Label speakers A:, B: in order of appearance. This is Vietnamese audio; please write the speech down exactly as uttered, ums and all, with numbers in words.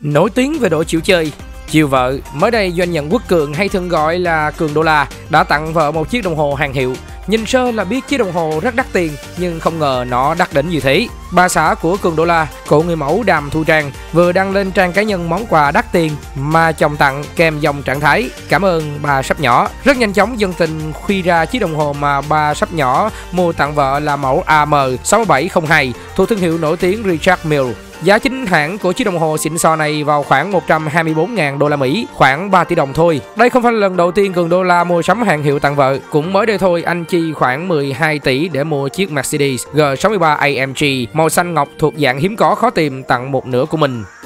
A: Nổi tiếng về độ chịu chơi, chiều vợ. Mới đây, doanh nhân Quốc Cường hay thường gọi là Cường Đô La đã tặng vợ một chiếc đồng hồ hàng hiệu. Nhìn sơ là biết chiếc đồng hồ rất đắt tiền, nhưng không ngờ nó đắt đỉnh như thế. Bà xã của Cường Đô La, cậu người mẫu Đàm Thu Trang, vừa đăng lên trang cá nhân món quà đắt tiền mà chồng tặng kèm dòng trạng thái cảm ơn bà sắp nhỏ. Rất nhanh chóng, dân tình khuy ra chiếc đồng hồ mà bà sắp nhỏ mua tặng vợ là mẫu A M sáu bảy không hai thuộc thương hiệu nổi tiếng Richard Mille. Giá chính hãng của chiếc đồng hồ xịn sò này vào khoảng một trăm hai mươi bốn nghìn đô la Mỹ, khoảng ba tỷ đồng thôi. Đây không phải là lần đầu tiên Cường Đô La mua sắm hàng hiệu tặng vợ. Cũng mới đây thôi, anh chi khoảng mười hai tỷ để mua chiếc Mercedes G sáu mươi ba A M G màu xanh ngọc thuộc dạng hiếm có khó tìm tặng một nửa của mình.